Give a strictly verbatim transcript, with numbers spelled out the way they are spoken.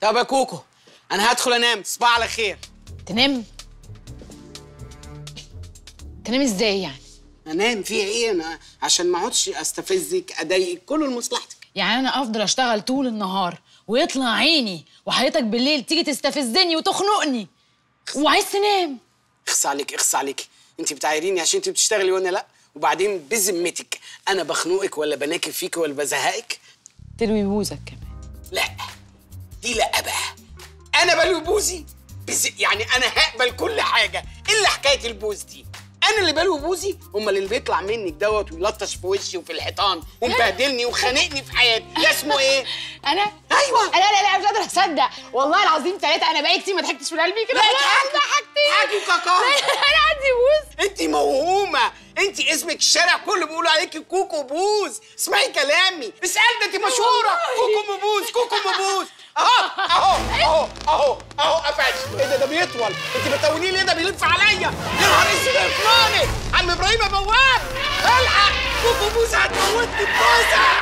طب يا كوكو انا هدخل انام، تصبح على خير. تنام؟ تنام ازاي يعني؟ انام فيها ايه؟ انا عشان ما اقعدش استفزك اضايقك، كله لمصلحتك. يعني انا افضل اشتغل طول النهار ويطلع عيني وحضرتك بالليل تيجي تستفزني وتخنقني وعايز تنام؟ اخص عليك اخص عليك، انت بتعايريني عشان انت بتشتغلي وانا لا؟ وبعدين بذمتك انا بخنقك ولا بناكل فيك ولا بزهقك؟ تلوي بوزك كمان. لا دي لا بقى، انا بلوي بوزي بز... يعني انا هقبل كل حاجه الا حكايه البوز دي. انا اللي بلوي بوزي؟ امال اللي بيطلع منك دوت ويلطش في وشي وفي الحيطان ومبهدلني وخانقني في حياتي ده اسمه ايه؟ انا؟ ايوه. لا لا لا مش قادره اصدق والله العظيم ثلاثه. انا بقالي كتير ما ضحكتش من قلبي كده. لا ضحكتي ضحكتي ضحكي كاكا. انا عندي بوز. انت موهومه، انت اسمك الشارع كله بيقولوا عليكي كوكو بوز. اسمعي كلامي، اسال ده انت مشهوره كوكو مبوز كوكو مبوز. اهو اهو اهو اهو اهو قفش. ايه ده ده بيطول، انت بتقولي ليه ده بيلف عليا؟ يا نهار اسود يا فلاني، عم ابراهيم يا بواب الحق كوكو بوز هتموتني بوزه.